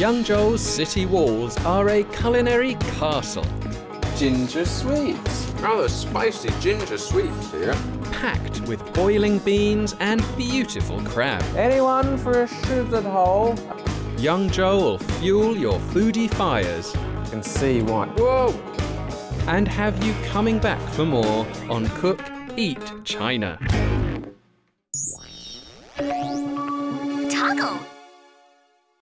Yangzhou's city walls are a culinary castle. Ginger sweets. Rather spicy ginger sweets here. Packed with boiling beans and beautiful crab. Anyone for a sugared hole? Yangzhou will fuel your foodie fires. You can see why. Whoa! And have you coming back for more on Cook, Eat, China.